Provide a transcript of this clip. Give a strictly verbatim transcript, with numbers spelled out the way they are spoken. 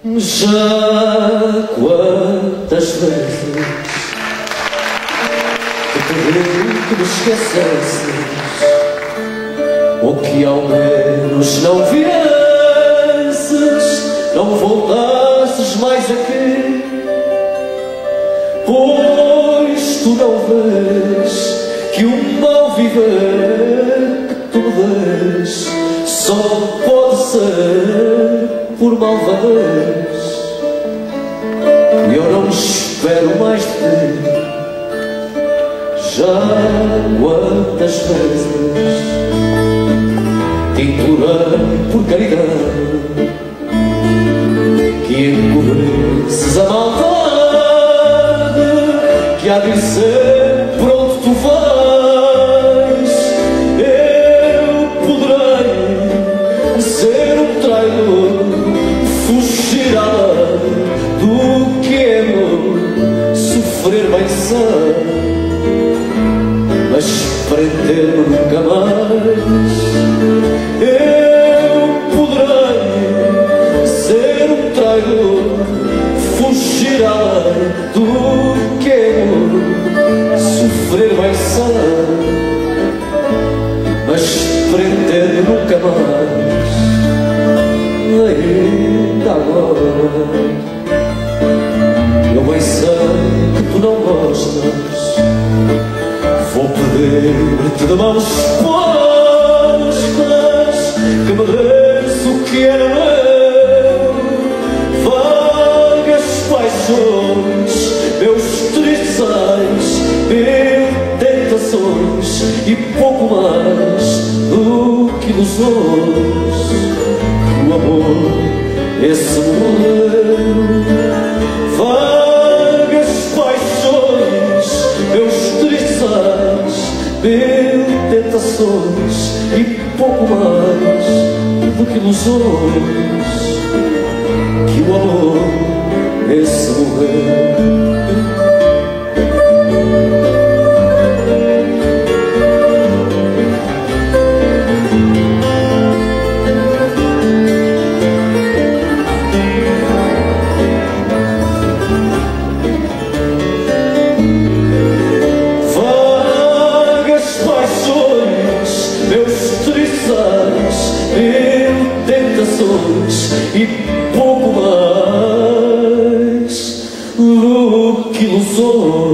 Já quantas vezes que te pedi que me esquecesses, ou que ao menos não viesses, não voltasses mais aqui, pois tu não vês que o mal viver que tu me dês só pode ser por malvadez. E eu não espero mais de ti. Já quantas vezes te implorei por caridade que encobresses a maldade que há de ser por onde tu vais. Eu poderei ser um traidor, fugir além do que é meu, sofrer bem sei, mas prender-me nunca mais. Eu poderei ser um traidor, fugir além do que é meu, sofrer bem sei, mas prender-me nunca mais. Ainda agora eu bem sei que tu não gostas, vou pedir-te de mãos postas que me des o que era meu. Vagas paixões, meus tristes ais, mil tentações e pouco mais do que ilusões. O amor, esse morreu. Vagas paixões, meus tristes ais, mil tentações e pouco mais do que ilusões. Que o amor, esse morreu. Mil tentações e pouco mais do que ilusões.